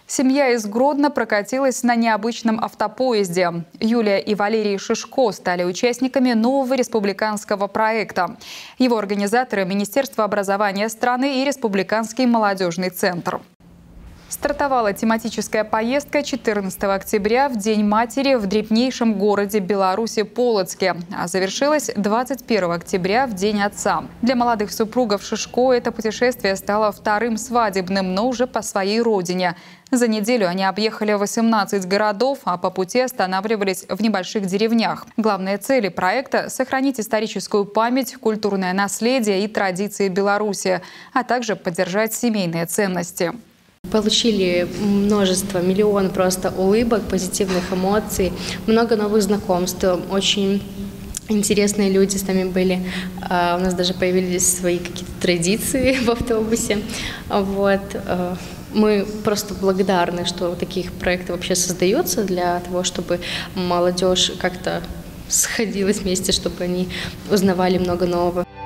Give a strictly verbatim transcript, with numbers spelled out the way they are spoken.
Семья из Гродно прокатилась на необычном автопоезде. Юлия и Валерий Шишко стали участниками нового республиканского проекта. Его организаторы – Министерство образования страны и Республиканский молодежный центр. Стартовала тематическая поездка четырнадцатого октября в День матери в древнейшем городе Беларуси Полоцке, а завершилась двадцать первого октября в День отца. Для молодых супругов Шишко это путешествие стало вторым свадебным, но уже по своей родине. За неделю они объехали восемнадцать городов, а по пути останавливались в небольших деревнях. Главные цели проекта – сохранить историческую память, культурное наследие и традиции Беларуси, а также поддержать семейные ценности. Получили множество, миллион просто улыбок, позитивных эмоций, много новых знакомств, очень интересные люди с нами были. У нас даже появились свои какие-то традиции в автобусе. Вот. Мы просто благодарны, что таких проектов вообще создаются для того, чтобы молодежь как-то сходилась вместе, чтобы они узнавали много нового.